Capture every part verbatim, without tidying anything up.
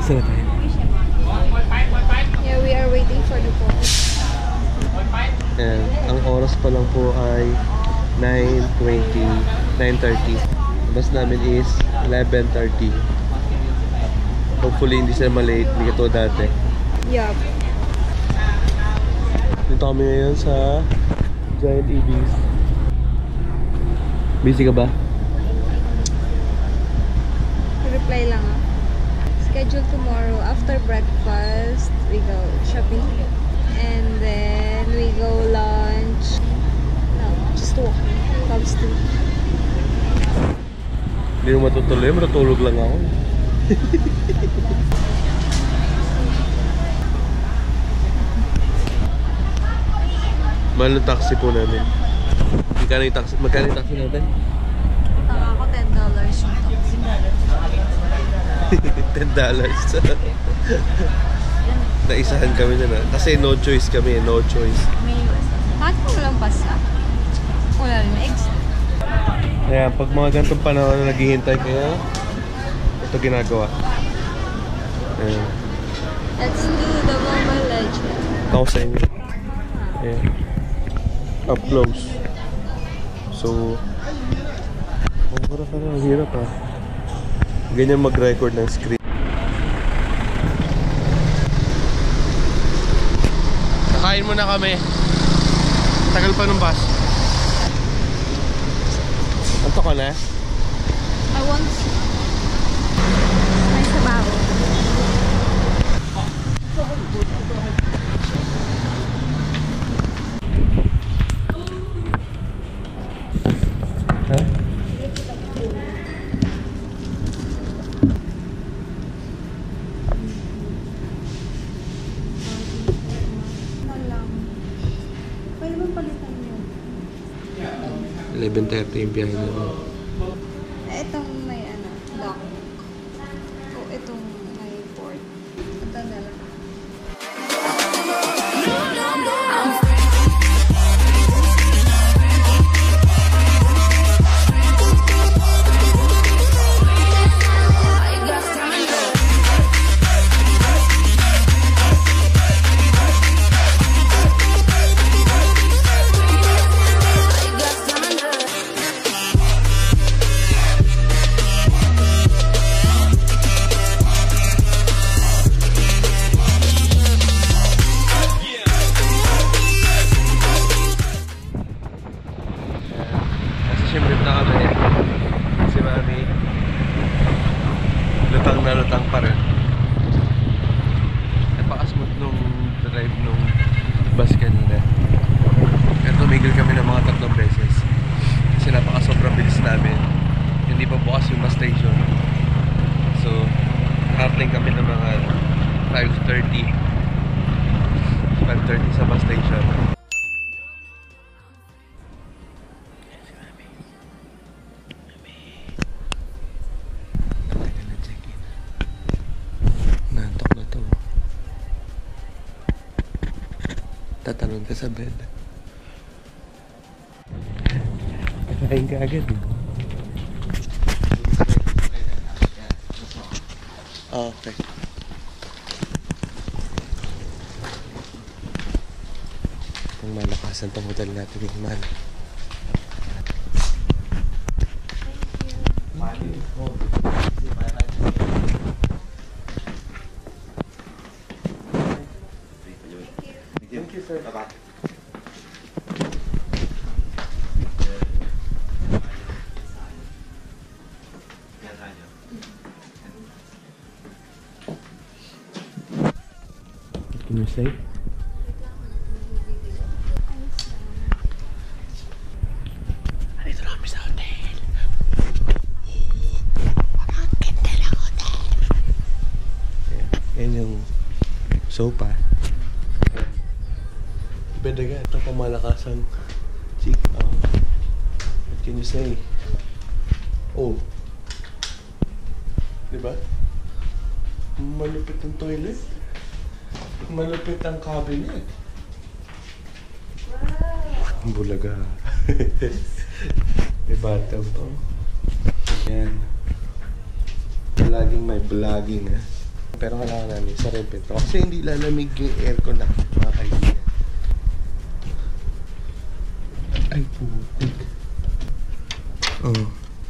Saan na tayo? Yeah, we are waiting for the boat. And ang oras pa lang po ay nine twenty, nine thirty. Bus namin is eleven thirty. Hopefully hindi sila malate, hindi ka to dati. Yup. Dito kami ngayon sa Giant E Vs. Busy ka ba? Reply lang ah. Schedule tomorrow after breakfast. We go shopping. And then we go lunch. No, just walking. Comes to. Hindi mo matutuloy, matutulog lang ako. Mahal ng taxi po namin. Magkano yung taxi, magkano yung taxi natin? Tanga ako, ten dollars yung taxi. ten dollars. Naisahan kami na na. Kasi no choice kami, no choice. Bakit mo walang pasa? Wala rin eggs. Kaya pag mga ganitong panahon na naghihintay kaya ito ginagawa. Ayan. Let's do the Mobile Legend. Ako sa inyo. Ayan. Up close. So, oh, para ka na, hirap ha. Ganyan mag-record ng screen. Kakain muna kami. Tagal pa ng bus. Anto ka na? I want may sabaw. Ha? Pwede ba palitan yun? eleven thirty yung biyahe namin. Itong may ano, dock. O itong may port. Ito na lang. Siem Reap na kami. Si Mami lutang na lutang pa rin. Napaka-smooth nung drive nung bus kanina. Pero tumigil kami ng mga tatlong beses kasi napaka-sobrang bilis namin. Hindi pa bukas yung bus station. So harating kami ng mga five thirty five thirty sa bus station. Tatalon ka sa bed. Kakain ka agad eh. Okay. Ang malakasan tong hotel natin yung man. Thank you, sir. Bye-bye. What can you say? Nandito na kami sa hotel. Ang ganda ng hotel. Yan yung sopa. Bed agad. Ito pamalakasan. Chick. Oh. What can you say? Oh. Diba? Malupit ang toilet. Malupit ang cabinet. Wow. Bulaga. May bathtub to. Yan. Vlogging, may vlogging ha. pero kailangan namin sa rin pinto. Kasi hindi lalamig yung aircon na, mga kaibigan. Ay, putik. Oh.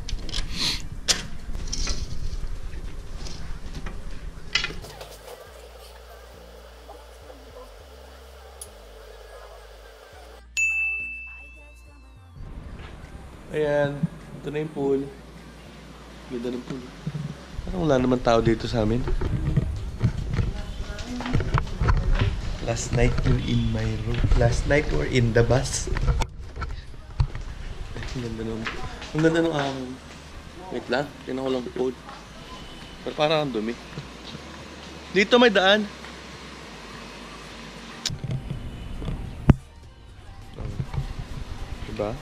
Ayan, ito na yung pool. Ganda ng pool. Parang wala naman tao dito sa amin. Last night we're in my room. Last night we're in the bus. Ang ganda nung... Ang ganda nung araw. Wait lang, tingnan ko lang pool. Pero parang ang dumi. Dito may daan. Diba?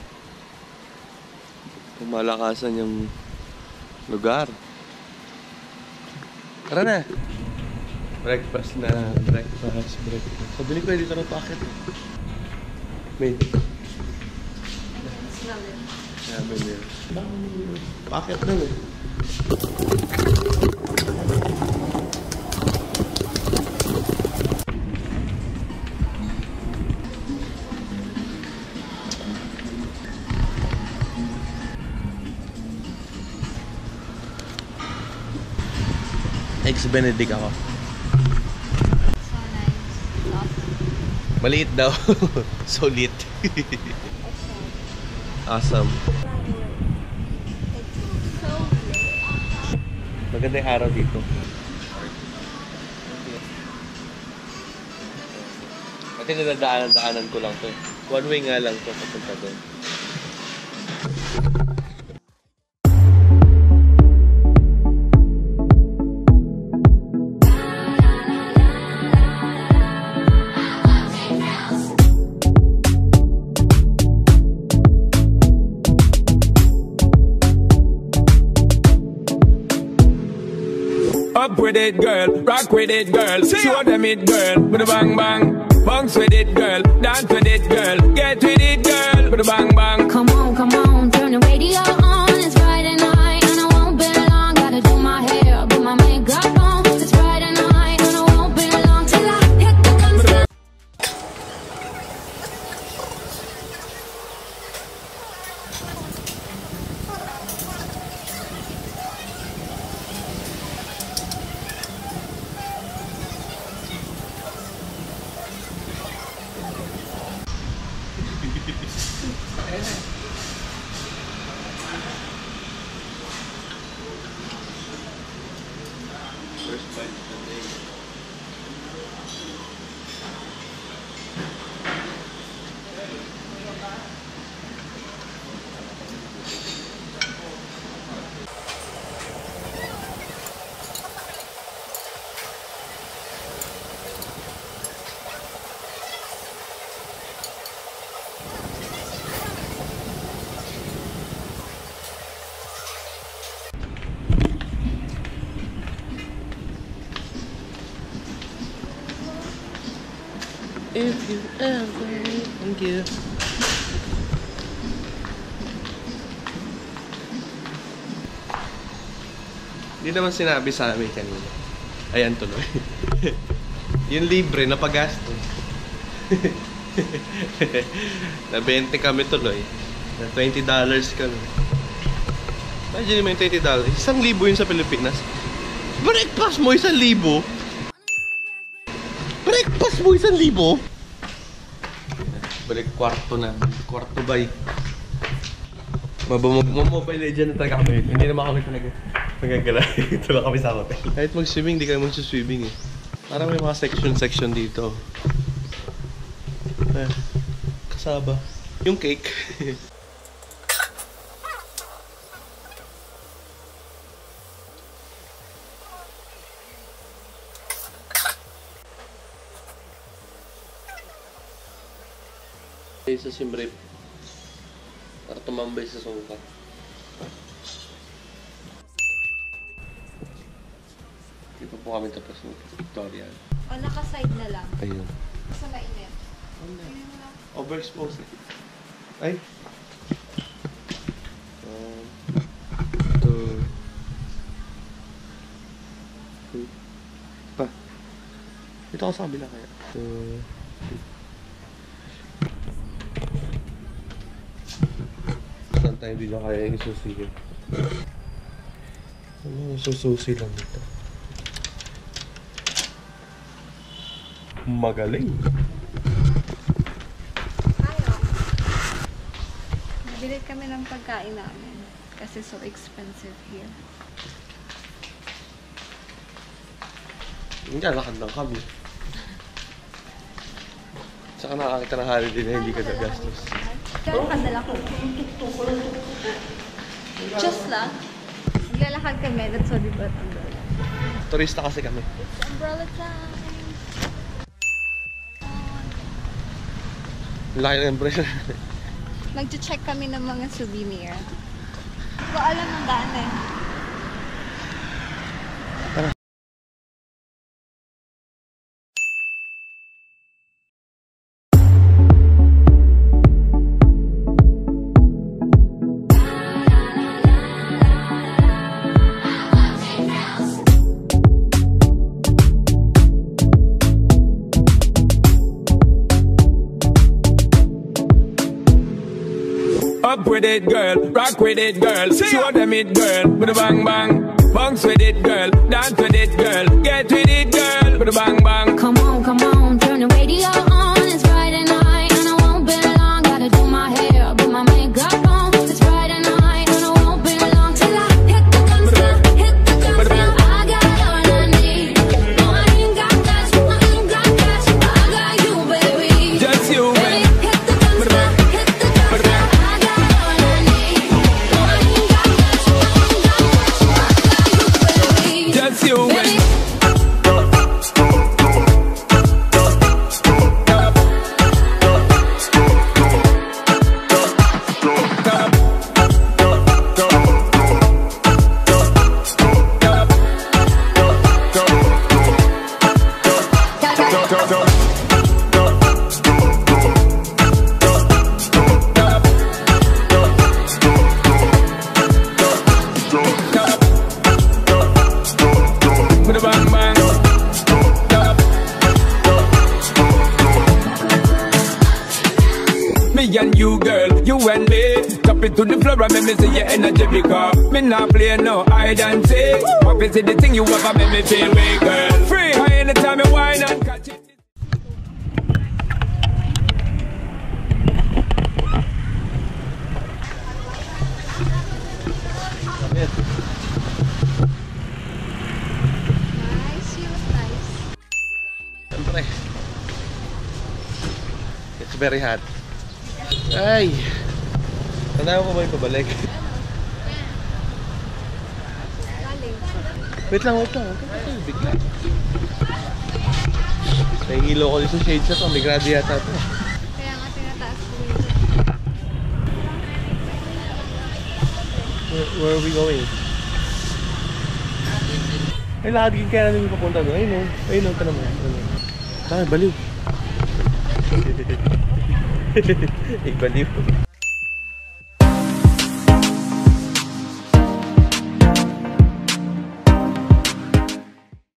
Malakasan yung lugar. Tara na! Breakfast na. Breakfast, breakfast. Sabi ko dito na packet. Wait. Sabi niya. Packet na eh. Eggs Benedict ako. So nice. Awesome. Maliit daw. Solid. Awesome. It's so good. Maganda yung araw dito. Pati nadadaanan-daanan ko lang to eh. One way nga lang to papunta doon. Up with it, girl. Rock with it, girl. Show them it, girl. With a bang bang. Bounce with it, girl. Dance with it, girl. Get with it, girl. With a bang bang. Come on, come on, turn the radio on. It's Friday night and I won't be long. Gotta do my hair, put my makeup on. It's Friday night and I won't be long till I hit the concert. First bite of the day. If you ever give. Hindi naman sinabi sa amin kanina. Ayan tuloy. Yung libre na paggasto. Na twenty kami tuloy. Na twenty dollars kami. Imagine mo yung twenty dollars. Isang libo yun sa Pilipinas. Breakfast mo isang libo? Breakfast mo isang libo? Balik kwarto na. Kwarto bay. Mabomobile legend na talaga kami. Hindi naman kami talaga magagala. Ito lang kami sa hotel. Kahit mag-swimming, di kayo mag-swimming eh. Parang may mga section-section dito. Eh, kasaba. Yung cake. Sa Siem Reap para tumambay sa sofa. Dito po kami tapos ng tutorial. O, naka-side na lang. Ayun. Sa mainit. Overexposed eh. Ay! Um, ito. Dito ako sa kabila kaya. So, saan tayo hindi na kaya yung susi? Ano yung sususi lang dito? Magaling! Bili kami ng pagkain namin kasi so expensive here. Hindi, lakad lang kami. Saka nakakita ng holiday na hindi ka nagastos. Kaya kadala ko. Just lang. Maglalakad kami, that's what we bought umbrella. Turista kasi kami. It's umbrella time! Laki ng umbrella. Nag-check kami ng mga souvenir. Hindi ko alam ang daan eh. Up with it, girl. Rock with it, girl. Show them it, girl. With a bang bang. Bounce with it, girl. Dance with it, girl. Get with it, girl. With a bang bang. Come on, come on, turn the radio on. It's Friday night and I won't be long. Gotta do my hair, put my makeup on. It's Friday night and I won't be long till I hit the dumpster, hit the dumpster. I got all I need. No, I ain't got cash, I ain't got cash. I got you, baby. Just you, Baby, baby. hit the dumpster, hit the dumpster. I got all I need. No, I ain't got cash, I ain't got cash. I got you, baby. Just you, baby. Baby. With a bang bang. Me and you, girl, you and me. Tap it to the floor and make me see your energy because me not play no hide and seek. What is it the thing you ever make me feel way, girl? Free. Anytime you whine and catch it. Nice, you nice. Siyempre. It's very hot. Ay! Tandaan ko ba yung pabalik? Galing. Wait lang, wait lang. Huwag ka kayo bigla. Nahihilo ko dito sa shades na to. May grado yata to. Kaya nga tinataas ko yun. Where, where are we going? Ay, lagi kaya namin papunta doon. Ayun o. Ayun o, tanong mo. Ay, baliw. Ay, baliw.